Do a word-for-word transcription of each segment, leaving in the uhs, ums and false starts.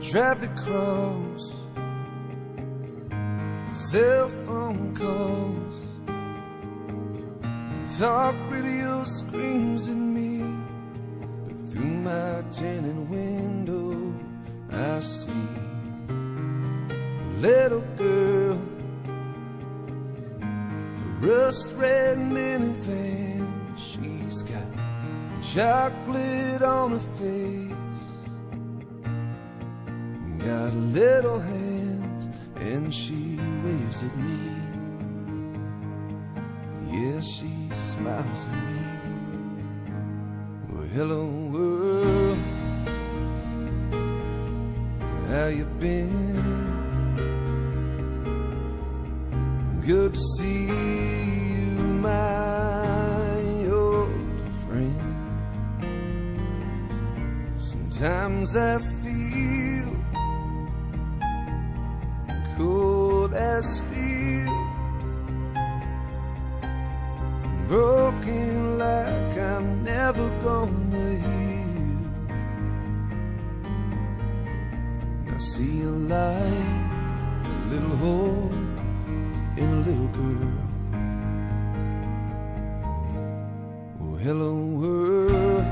traffic cross, cell phone calls, talk radio screams at me, but through my tinted window I see a little girl, a rust-red minivan. She's got chocolate on her face, got a little hand, and she waves at me. Yeah, she smiles at me. Well, hello world, how you been? Good to see you, my old friend. Sometimes I feel cold as steel, broken like I'm never gonna heal. I see a light, a little hole in a little girl. Oh, hello world.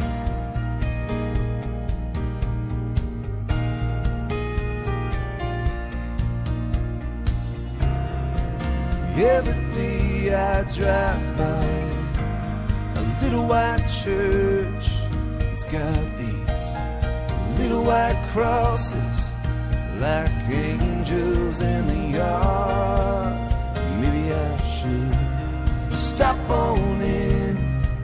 Every day I drive by a little white church. It's got these little white crosses like angels in the yard. Maybe I should stop on in,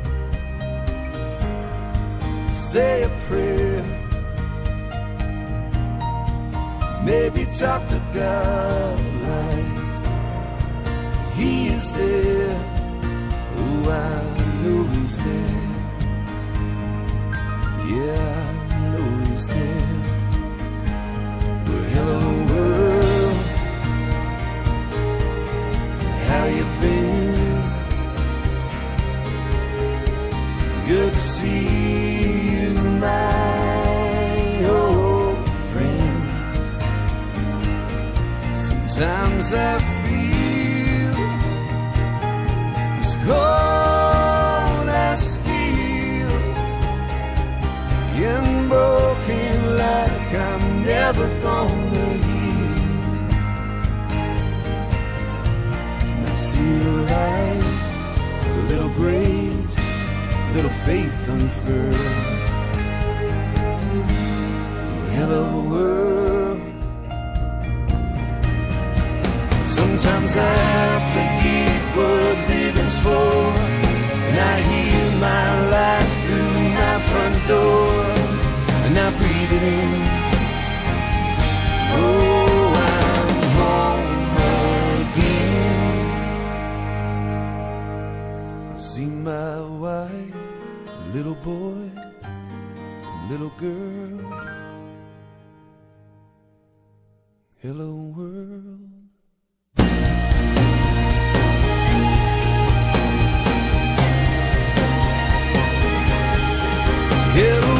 say a prayer, maybe talk to God like He is there. Oh, I know He's there. Yeah, I know He's there. Well, hello world, how you been? Good to see you, my old friend. Sometimes I feel cold as steel and broken like I'm never gonna heal. And I see a light, a little grace, a little faith unfurled. Hello world. Sometimes I forget what living's for, and I hear my life through my front door, and I breathe it in. Oh, I'm home again. I see my wife, a little boy, a little girl. Hello world. Hello